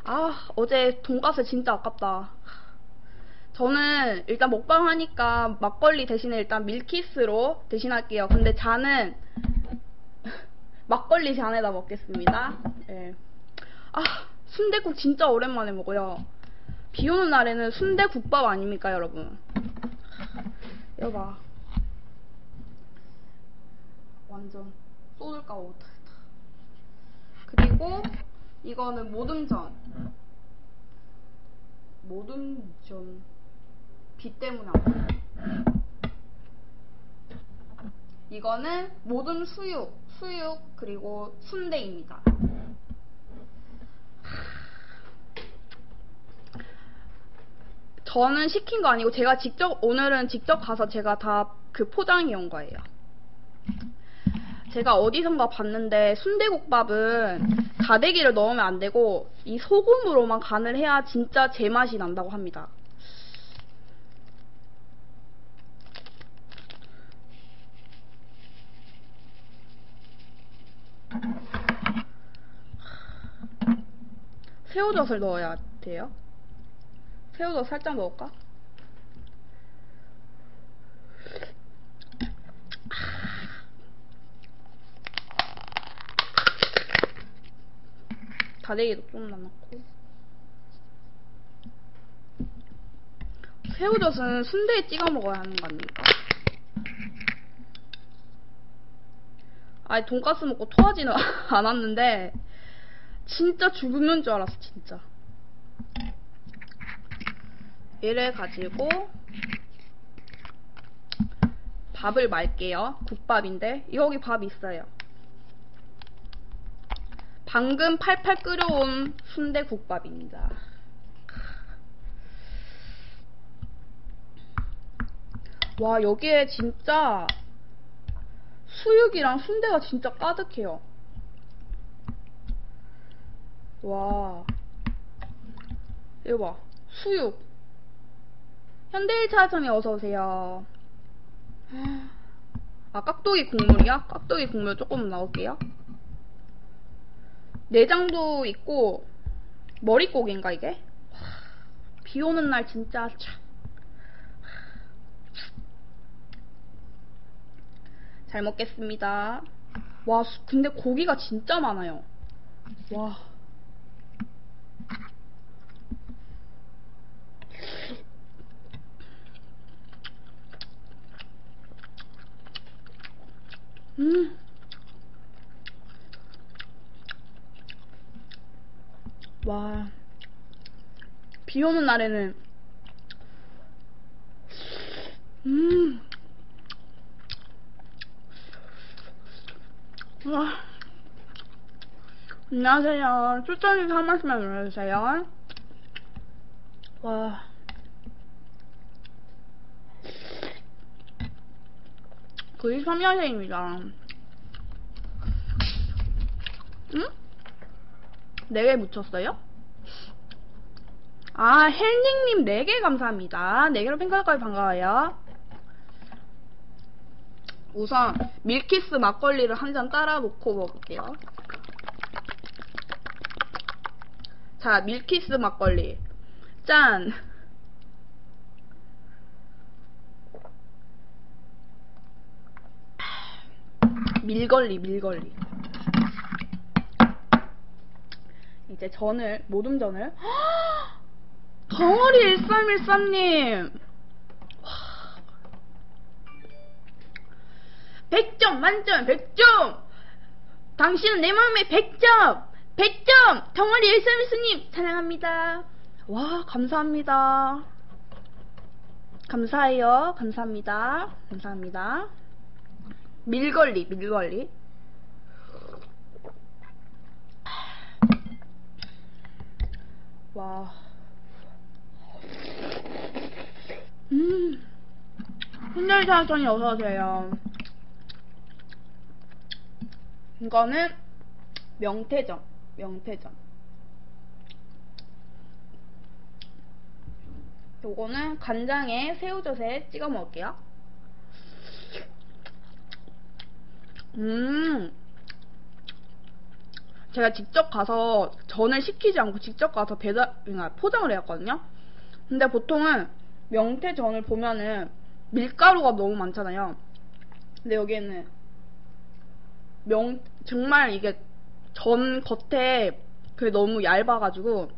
아, 어제 돈가스 진짜 아깝다. 저는 일단 먹방 하니까 막걸리 대신에 일단 밀키스로 대신할게요. 근데 잔은 막걸리 잔에다 먹겠습니다. 네. 아, 순댓국 진짜 오랜만에 먹어요. 비 오는 날에는 순대국밥 아닙니까, 여러분? 이거 봐. 완전 쏟을까 못하겠다. 그리고 이거는 모듬전. 모듬전. 비 때문에 안 보여. 이거는 모듬 수육, 그리고 순대입니다. 저는 시킨 거 아니고 제가 오늘은 직접 가서 제가 다 그 포장해 온 거예요. 제가 어디선가 봤는데 순대국밥은 다대기를 넣으면 안 되고 이 소금으로만 간을 해야 진짜 제맛이 난다고 합니다. 새우젓을 넣어야 돼요? 새우젓 살짝 넣을까? 다대기도 좀 넣고. 새우젓은 순대에 찍어 먹어야 하는 거 아닙니까? 아니 돈가스 먹고 토하지는 않았는데 진짜 죽는 줄 알았어 진짜. 이래 가지고 밥을 말게요. 국밥인데 여기 밥 있어요. 방금 팔팔 끓여온 순대국밥입니다. 와, 여기에 진짜 수육이랑 순대가 진짜 가득해요. 와, 이거 봐. 수육. 현대일차전에 어서오세요. 아, 깍두기 국물이야? 깍두기 국물 조금 넣을게요. 내장도 있고 머릿고기인가 이게? 비 오는 날 진짜 참. 잘 먹겠습니다. 와, 근데 고기가 진짜 많아요. 와. 와. 비 오는 날에는 와. 안녕하세요. 추천해서 한 말씀만 눌러주세요. 와. 그 23년생입니다. 응? 4개 묻혔어요? 아, 헬닝님 4개 감사합니다. 4개로 팬클럽까지 반가워요. 우선 밀키스 막걸리를 한 잔 따라 놓고 먹을게요. 자, 밀키스 막걸리 짠. 밀걸리 이제 모둠전을 덩어리 1313님 100점 만점 100점 당신은 내 마음에 100점 100점 덩어리 1313님 사랑합니다. 와, 감사합니다. 감사해요. 감사합니다. 밀걸리 와. 훈혈사전이 어서오세요. 이거는 명태전. 요거는 간장에 새우젓에 찍어 먹을게요. 제가 직접 가서 전을 시키지 않고 직접 가서 포장을 해왔거든요. 근데 보통은 명태전을 보면은 밀가루가 너무 많잖아요. 근데 여기에는 정말 이게 전 겉에 그게 너무 얇아가지고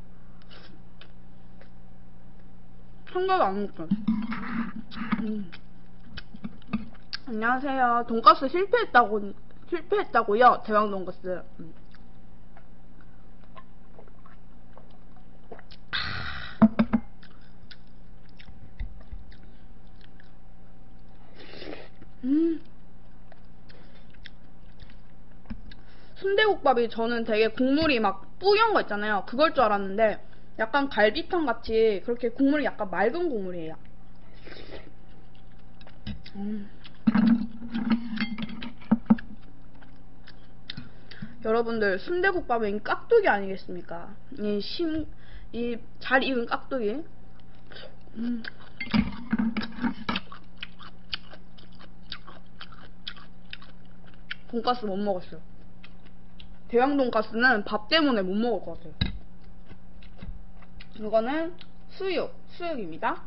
생각이 안 느껴요. 안녕하세요. 돈가스 실패했다고요? 대왕 돈가스. 순대국밥이 저는 되게 국물이 막 뿌연 거 있잖아요. 그걸 줄 알았는데 약간 갈비탕 같이 그렇게 국물이 약간 맑은 국물이에요. 여러분들 순대국밥은 깍두기 아니겠습니까? 이 잘 익은 깍두기. 돈가스 못 먹었어요. 대왕 돈가스는 밥 때문에 못 먹을 것 같아요. 이거는 수육입니다.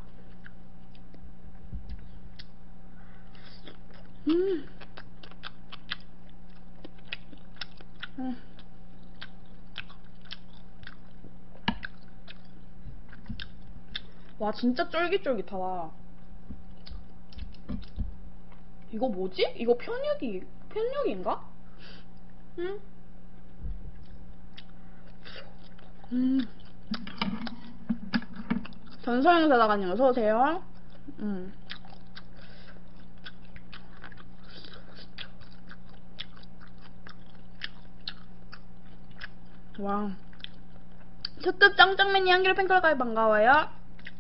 와, 진짜 쫄깃쫄깃하다. 이거 뭐지? 이거 편육인가? 전서영 사다가님 어서오세요. 와. 특급 짱짱맨이 한길 팬클럽까지 반가워요.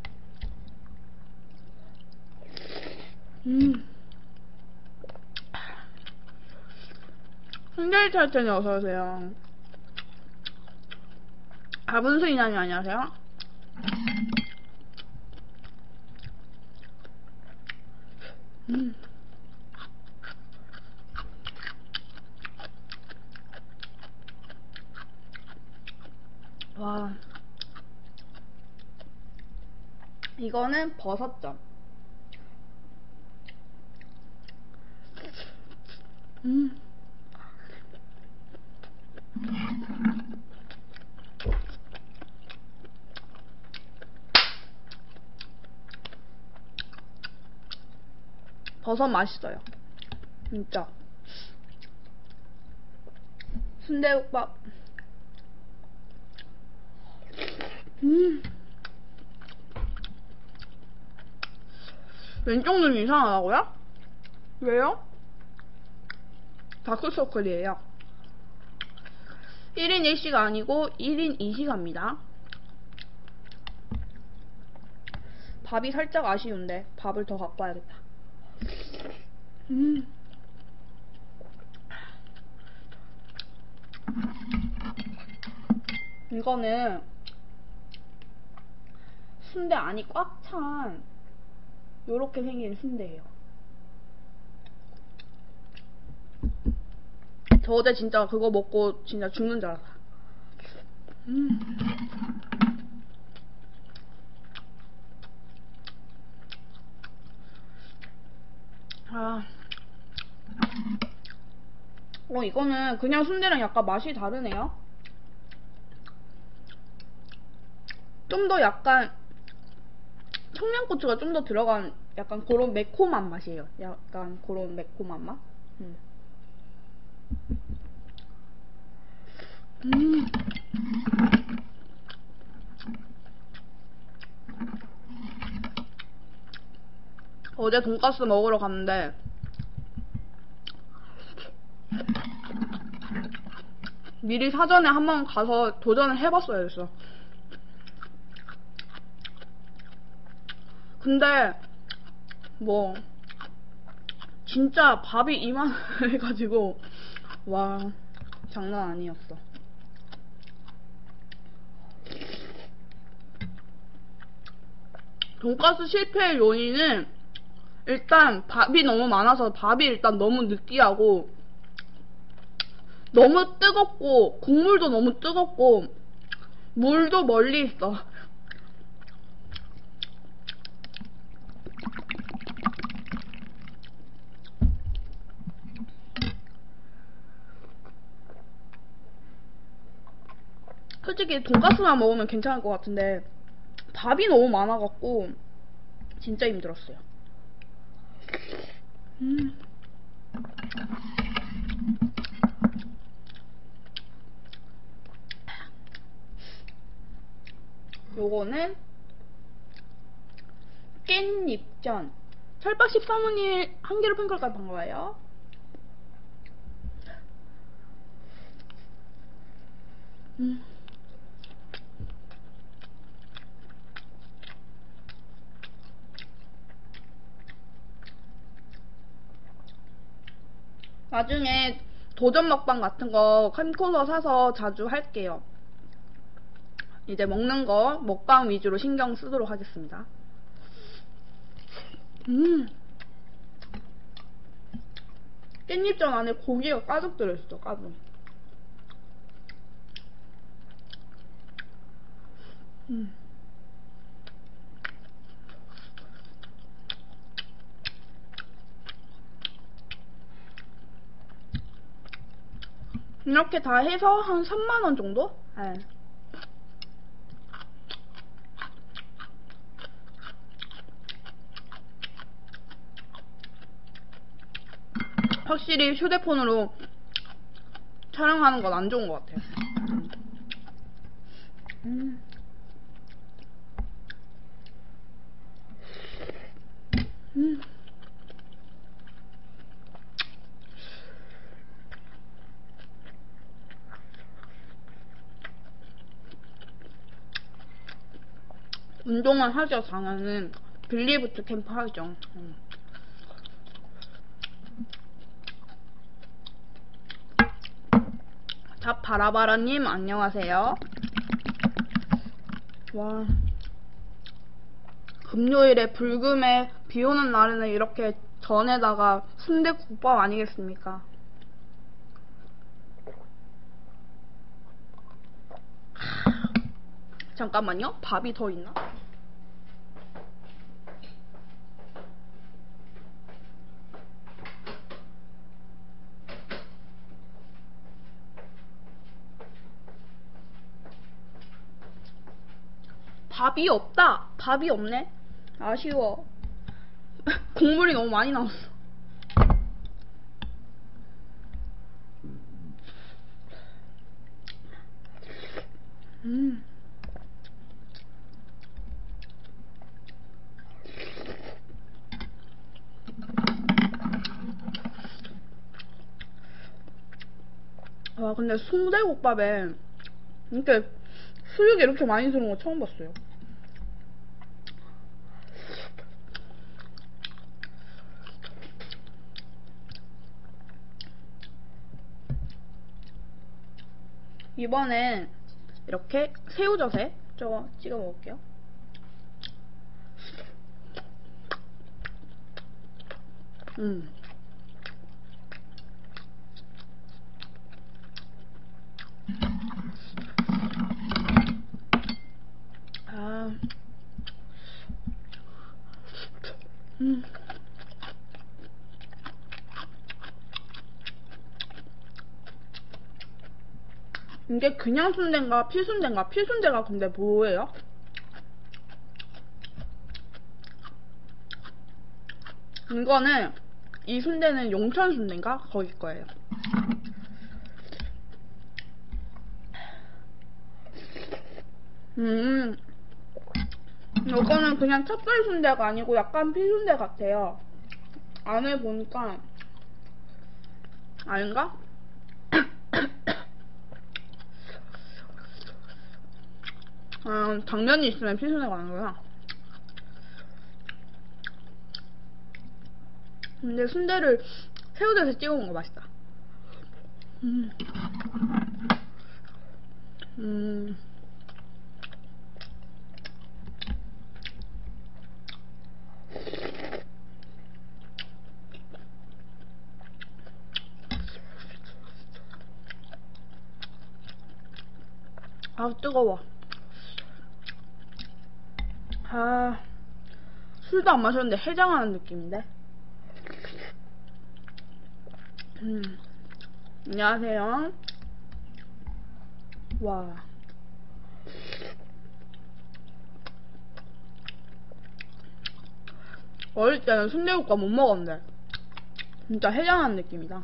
한결 탈전이 어서오세요. 아분수이나님 안녕하세요. 와. 이거는 버섯전. 버섯 맛있어요. 진짜. 순대국밥. 왼쪽 눈이 이상하다고요? 왜요? 다크서클이에요. 1인 1시가 아니고 1인 2시간입니다. 밥이 살짝 아쉬운데 밥을 더 갖고 와야겠다. 이거는 순대 안이 꽉 찬 요렇게 생긴 순대예요. 저 어제 진짜 그거 먹고 진짜 죽는 줄 알았어. 이거는 그냥 순대랑 약간 맛이 다르네요. 좀 더 약간 청양고추가 좀 더 들어간 약간 그런 매콤한 맛이에요. 약간 그런 매콤한 맛. 어제 돈가스 먹으러 갔는데 미리 사전에 한번 가서 도전을 해봤어야 했어. 근데 뭐 진짜 밥이 이만해가지고 와, 장난 아니었어. 돈가스 실패의 요인은 일단 밥이 너무 많아서 밥이 일단 너무 느끼하고 너무 뜨겁고 국물도 너무 뜨겁고 물도 멀리 있어. 솔직히 돈가스만 먹으면 괜찮을 것 같은데 밥이 너무 많아갖고 진짜 힘들었어요. 요거는 깻잎전. 철박 13호님 한개로 팬클까지 반가워요. 나중에 도전 먹방 같은 거 캠코더 사서 자주 할게요. 이제 먹는 거 먹방 위주로 신경 쓰도록 하겠습니다. 깻잎전 안에 고기가 가득 들어있어. 가득. 이렇게 다 해서 한 3만원 정도? 네. 확실히 휴대폰으로 촬영하는 건 안 좋은 것 같아요. 운동을 하죠. 당연히 빌리부트 캠프 하죠. 잡바라바라님 안녕하세요. 와, 금요일에 불금에 비오는 날에는 이렇게 전에다가 순댓국밥 아니겠습니까? 잠깐만요. 밥이 더 있나? 밥이 없다. 밥이 없네. 아쉬워. 국물이 너무 많이 나왔어. 와, 근데 순대국밥에 이렇게 수육이 이렇게 많이 들어온 거 처음 봤어요. 이번엔 이렇게 새우젓에 저거 찍어 먹을게요. 이게 그냥 순대인가 필순대인가? 필순대가 근데 뭐예요? 이거는 이 순대는 용천 순대인가? 거기 거예요. 이거는 그냥 찹쌀 순대가 아니고 약간 필순대 같아요. 안에 보니까 아닌가? 당면이 있으면 필순대가 아니구나. 근데 순대를 새우젓에 찍어 먹는 거 맛있다. 아, 뜨거워. 아, 술도 안 마셨는데 해장하는 느낌인데. 안녕하세요. 와. 어릴 때는 순대국밥 못 먹었는데 진짜 해장하는 느낌이다.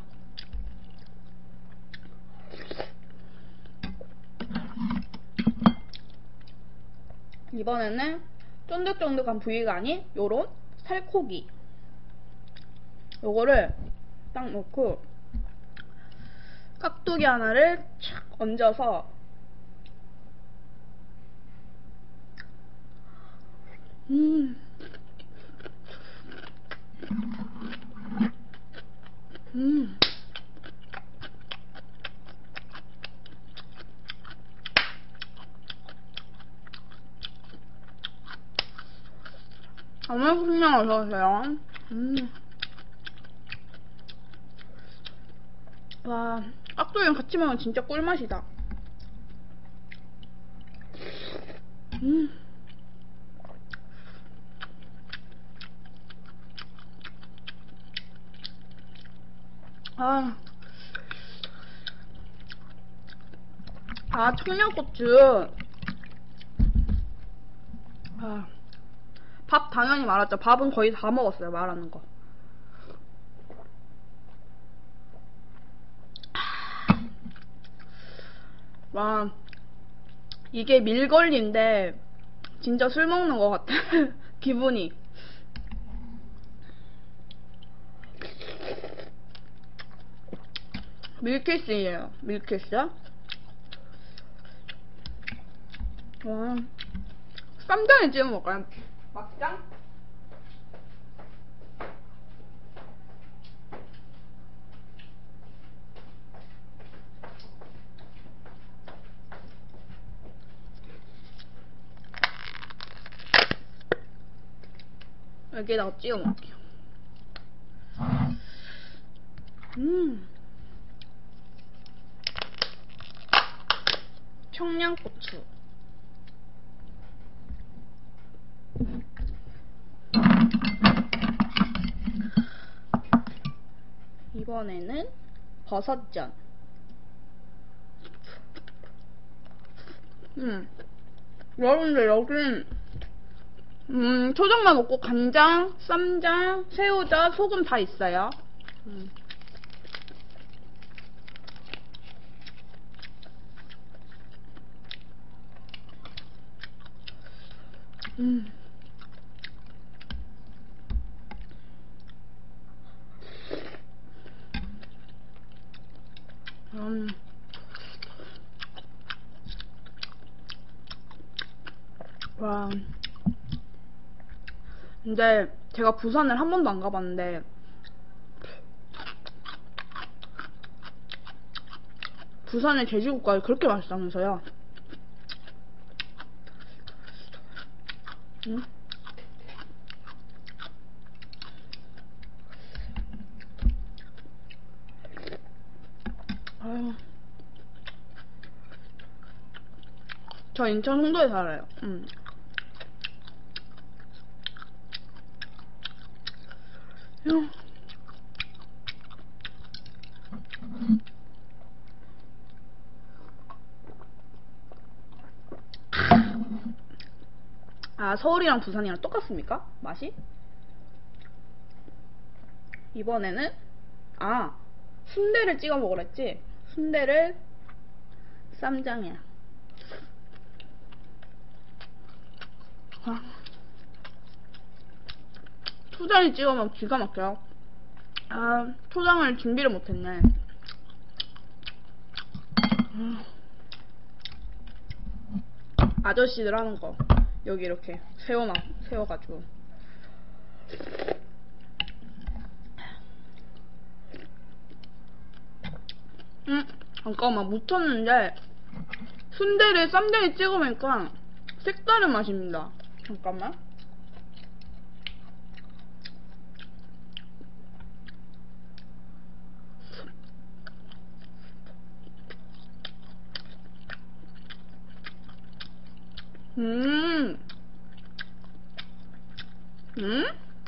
이번에는 쫀득쫀득한 부위가 아닌 요런 살코기, 요거를 딱 넣고 깍두기 하나를 착 얹어서 음. 음. 어머니랑 어서오세요. 와, 깍두기랑 같이 먹으면 진짜 꿀맛이다. 아, 청양고추. 아, 밥 당연히 말았죠. 밥은 거의 다 먹었어요, 말하는 거. 와, 이게 밀걸리인데 진짜 술 먹는 것 같아. 기분이. 밀키스예요. 밀키스. 와, 쌈장에 찍어 먹을까요? 막장? 여기다가 찍어 먹을게요. 청양고추. 이번에는 버섯전. 여러분들 여기 초장만 없고 간장, 쌈장, 새우젓, 소금 다 있어요. 와. 근데 제가 부산을 한 번도 안 가봤는데 부산의 돼지국밥이 그렇게 맛있다면서요. 아유. 저 인천 홍도에 살아요. 아, 서울이랑 부산이랑 똑같습니까? 맛이? 이번에는 순대를 찍어 먹으랬지? 순대를 쌈장이야. 초장에 찍어 먹으면 기가 막혀요. 초장을 준비를 못했네. 아저씨들 하는 거. 여기 이렇게 세워가지고. 잠깐만, 묻혔는데 순대를 쌈장에 찍어 먹으니까 색다른 맛입니다. 잠깐만. 음. 음?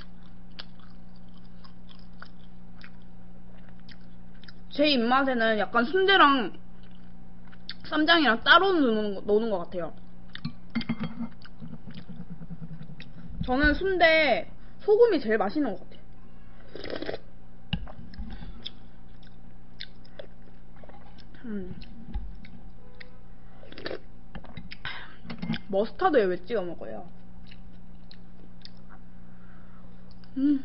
제 입맛에는 약간 순대랑 쌈장이랑 따로 넣는 것 같아요. 저는 순대 소금이 제일 맛있는 것 같아요. 머스타드에 왜 찍어 먹어요? 음.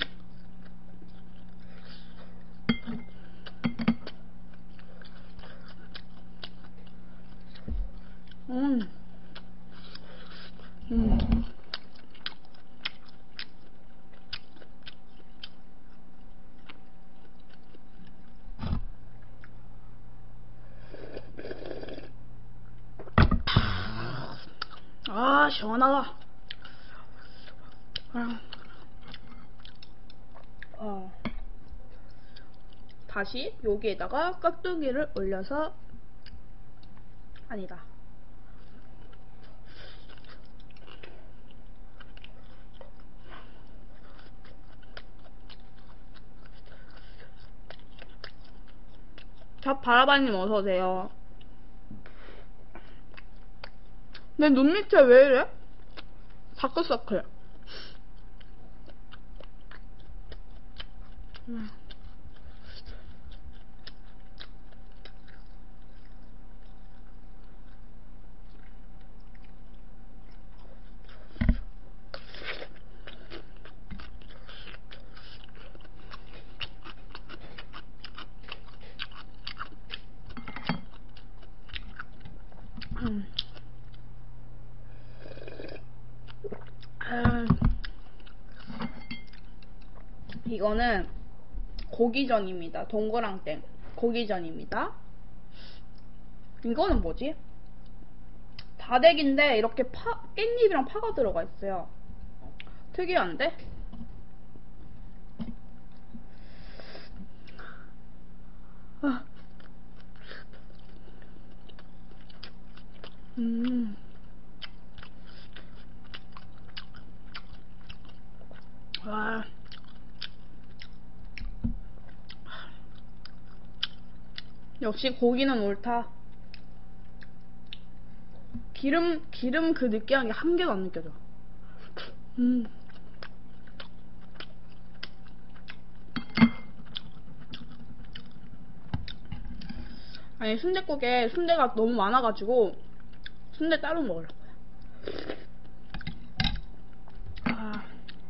음. 음. 아, 시원하다. 아. 다시 여기에다가 깍두기를 올려서 아니다. 자, 바라바님 어서오세요. 내 눈 밑에 왜 이래? 다크서클. 이거는 고기전입니다. 동그랑땡 고기전입니다. 이거는 뭐지? 다대기인데 이렇게 깻잎이랑 파가 들어가 있어요. 특이한데? 아. 와. 역시 고기는 옳다. 기름 그 느끼한 게 한 개도 안 느껴져. 아니, 순댓국에 순대가 너무 많아가지고 순대 따로 먹으려고요. 아.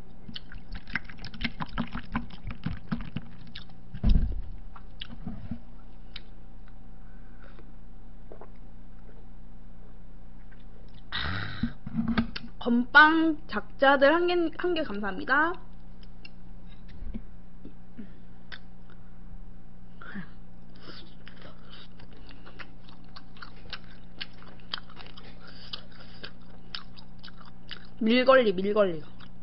건빵 작자들 한 개 감사합니다. 밀걸리.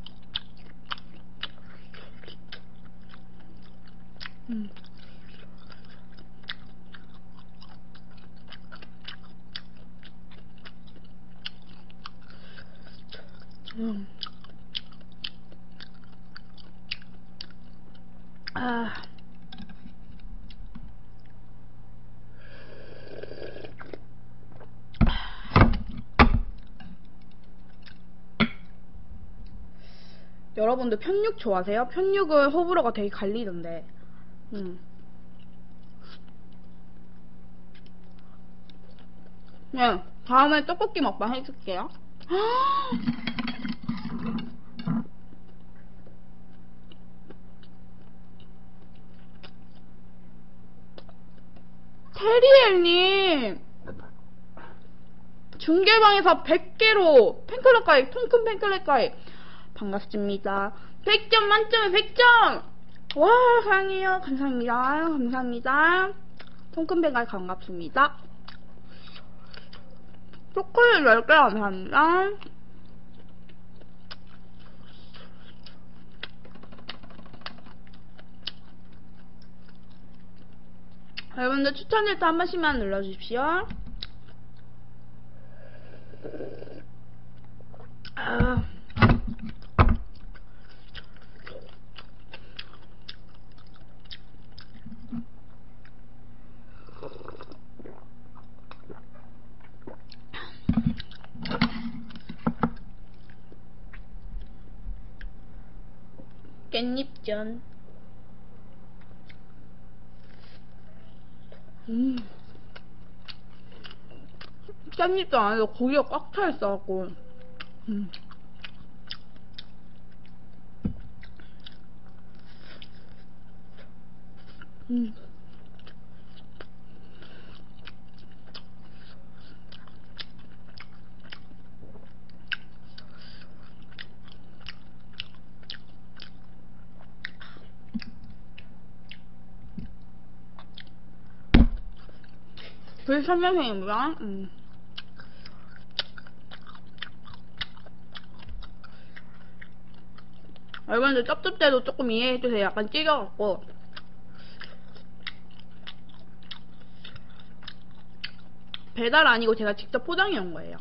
아. 여러분들 편육 좋아하세요? 편육은 호불호가 되게 갈리던데. 네, 다음에 떡볶이 먹방 해줄게요. 테리엘님 중계방에서 100개로 팬클럽 가입, 통큰 팬클럽 가입 반갑습니다. 100점 만점에 100점. 와, 사랑해요. 감사합니다. 통큰 팬 가입 반갑습니다. 초콜릿 10개 감사합니다. 여러분들 추천 일도 한 번씩만 눌러주십시오. 아. 깻잎전. 깻잎도 안에서 고기가 꽉 차 있어갖고. 그게 3년생입니다. 여러분들 쩝쩝 때도 조금 이해해주세요. 약간 찌겨갖고. 배달 아니고 제가 직접 포장해 온 거예요.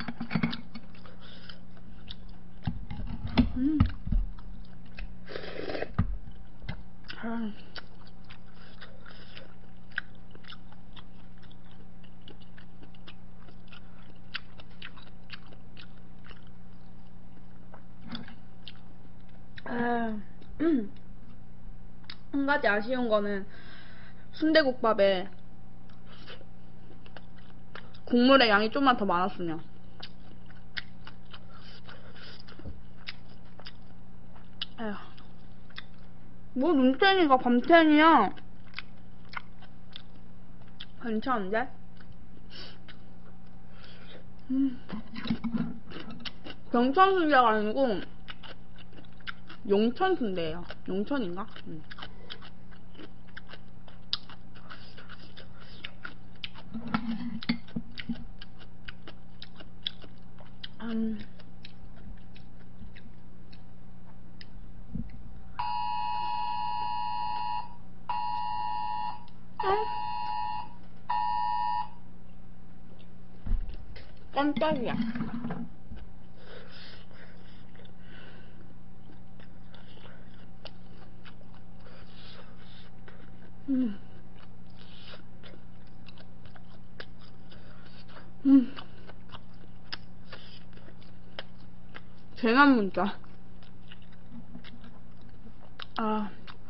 한 가지 아쉬운 거는 순대국밥에 국물의 양이 좀만 더 많았으면. 에휴. 뭐 눈탱이가 밤탱이야. 괜찮은데? 경천 순대가 아니고 용천 순대예요. 용천인가? 깜짝이야. 재난 문자. 아.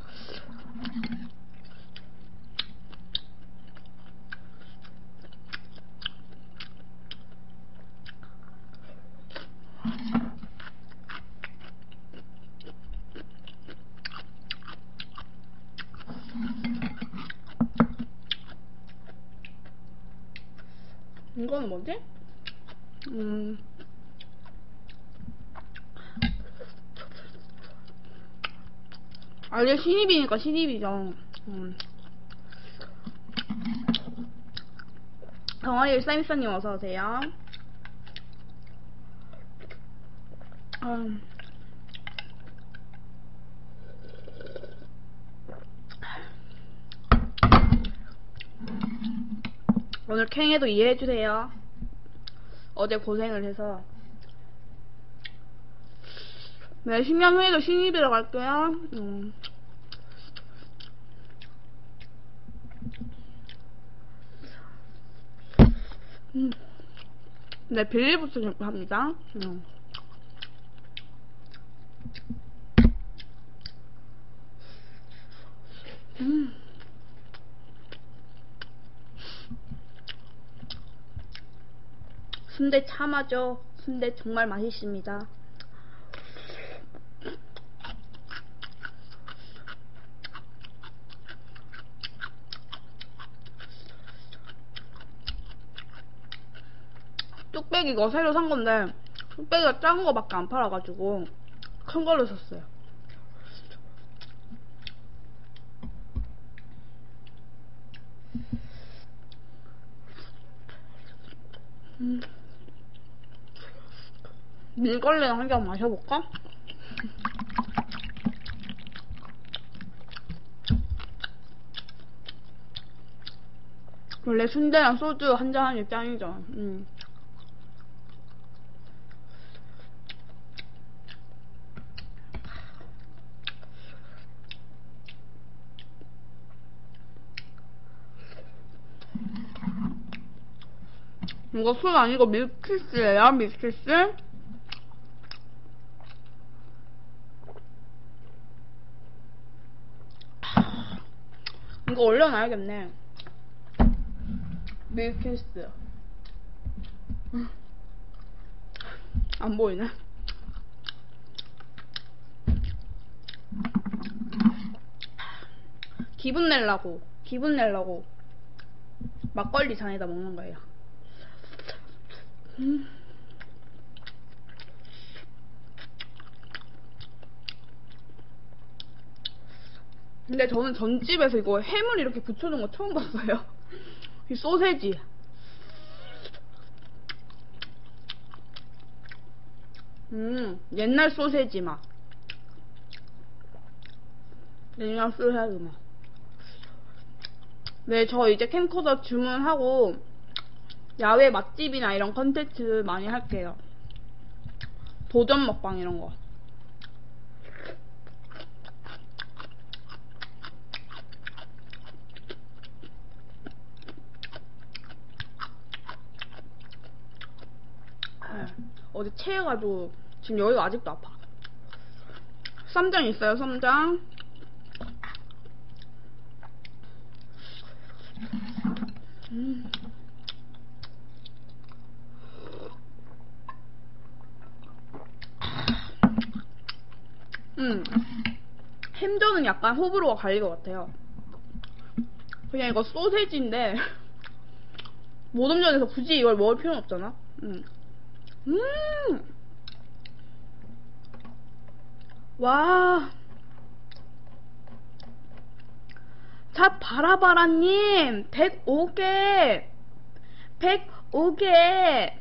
이거는 뭐지? 아, 이게 신입이니까 신입이죠. 동아리 일사일사님 어서오세요. 오늘 캥해도 이해해주세요. 어제 고생을 해서. 네, 10년 후에도 신입이라고 갈게요. 네, 빌리부터 합니다. 순대 참하죠. 순대 정말 맛있습니다. 뚝배기 이거 새로 산 건데 뚝배기가 작은 거밖에 안 팔아가지고 큰 걸로 샀어요. 밀걸레나 한 잔 마셔볼까? 원래 순대랑 소주 한 잔 하니 짱이죠. 이거 술 아니고 밀키스예요, 밀키스. 이거 올려놔야겠네. 밀키스. 안 보이네. 기분 내려고 막걸리 잔에다 먹는 거예요. 근데 저는 전집에서 이거 햄을 이렇게 붙여준 거 처음 봤어요. 이 소세지. 옛날 소세지 맛. 옛날 소세지 맛. 네, 저 이제 캠코더 주문하고 야외 맛집이나 이런 컨텐츠 많이 할게요. 도전 먹방 이런 거. 어제 체해가지고 지금 여기가 아직도 아파. 쌈장 있어요, 쌈장. 햄전은 약간 호불호가 갈릴 것 같아요. 그냥 이거 소세지인데 모듬전에서 굳이 이걸 먹을 필요는 없잖아. 와. 자, 바라바라님 105개 105개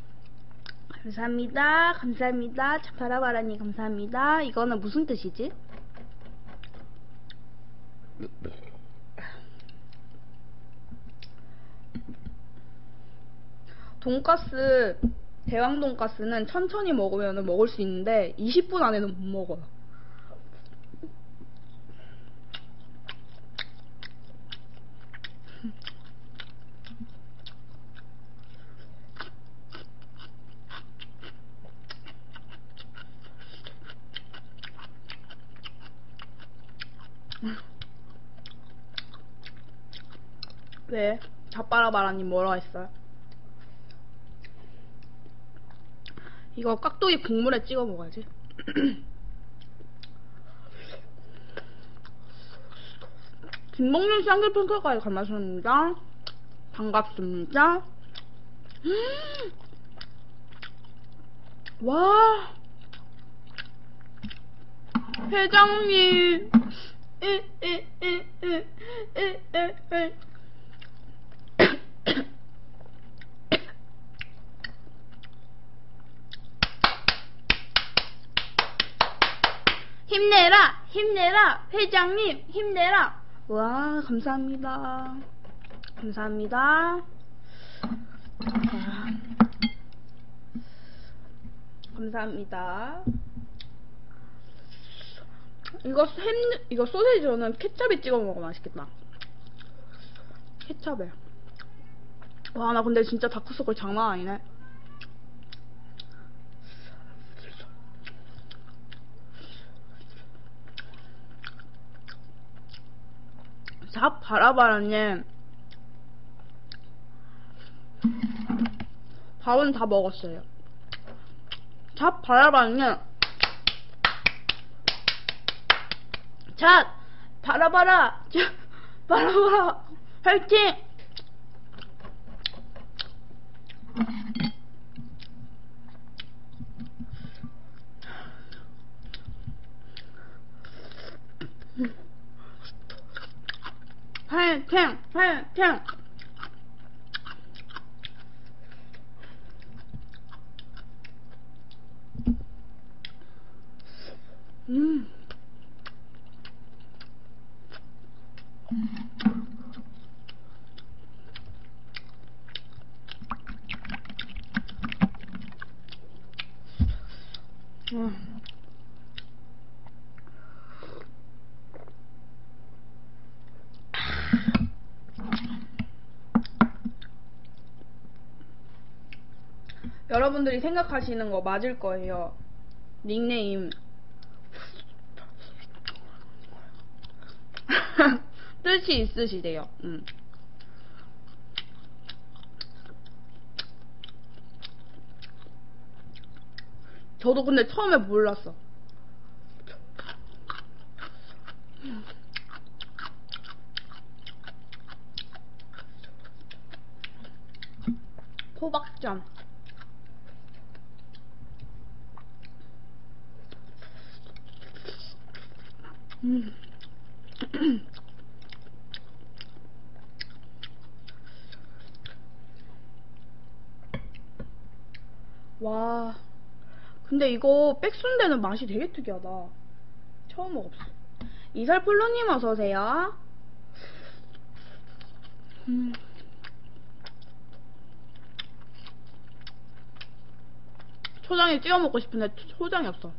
감사합니다. 감사합니다. 자, 바라바라님 감사합니다. 이거는 무슨 뜻이지? 돈가스, 대왕 돈가스는 천천히 먹으면 먹을 수 있는데 20분 안에는 못 먹어요. 왜? 자빠라바라님 뭐라 했어요? 이거 깍두기 국물에 찍어 먹어야지. 김봉준 쌍꺼풀까지 감사합니다. 반갑습니다. 와, 회장님. 힘내라, 힘내라, 회장님, 힘내라. 와, 감사합니다. 감사합니다. 감사합니다. 이거 소세지 저는 케찹에 찍어 먹으면 맛있겠다. 케찹에. 와, 나 근데 진짜 다크서클 장난 아니네. 잡 바라바라님 밥은 다 먹었어요. 잡 바라바라님 잣 바라바라 잣 바라바라 화이팅. 화이팅 화이팅. 여러분들이 생각하시는 거 맞을 거예요. 닉네임. 뜻이 있으시대요. 저도 근데 처음에 몰랐어. 호박전. 와, 근데 이거 백순대는 맛이 되게 특이하다. 처음 먹어봤어. 이설플로님 어서오세요. 초장에 찍어 먹고 싶은데 초장이 없어.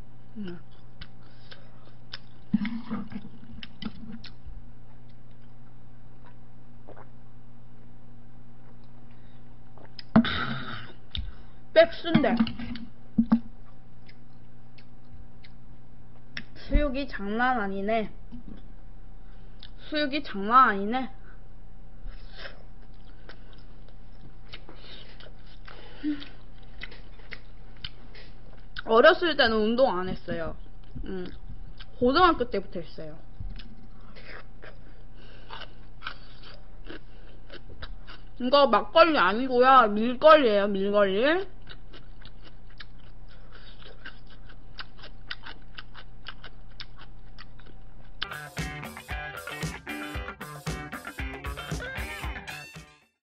백순대. 수육이 장난 아니네. 수육이 장난 아니네. 어렸을 때는 운동 안 했어요. 고등학교 때부터 했어요. 이거 막걸리 아니고요. 밀걸리예요, 밀걸리.